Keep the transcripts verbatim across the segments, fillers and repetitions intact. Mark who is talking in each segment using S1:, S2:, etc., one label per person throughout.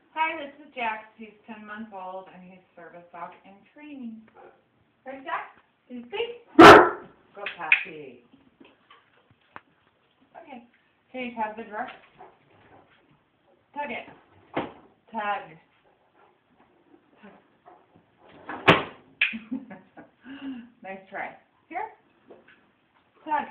S1: Hi, this is Jax. He's ten months old and he's service dog in training. Right, Jax? Did you speak? Go, Pappy. Okay. Can you tug the drawer? Tug it. Tug. Tug. Nice try. Here. Tug.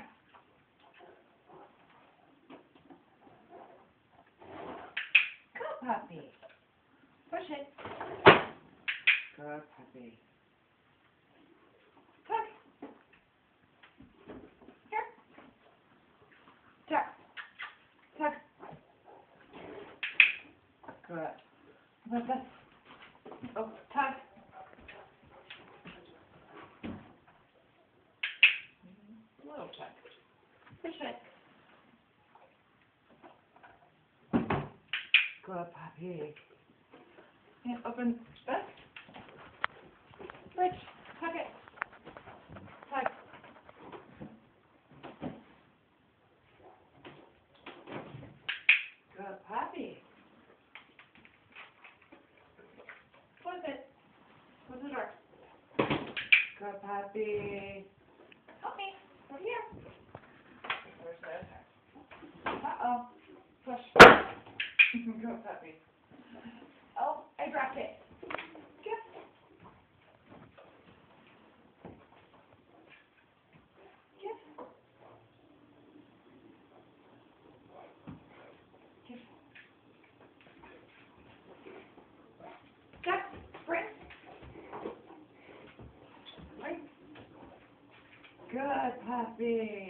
S1: Go, puppy. Push it. Good puppy. Tug. Here. Tug. Tug. Good. What the? Oh, tug. Little tug. Push it. Good puppy. And open this. Switch. Tug it. Tug. Good puppy. Close it. Close the door. Good puppy. Help me. Over here. Where's the other? Uh-oh. Push. Good puppy. Oh, I dropped it. Get. Get. Get. Jack, bring. Right. Good puppy.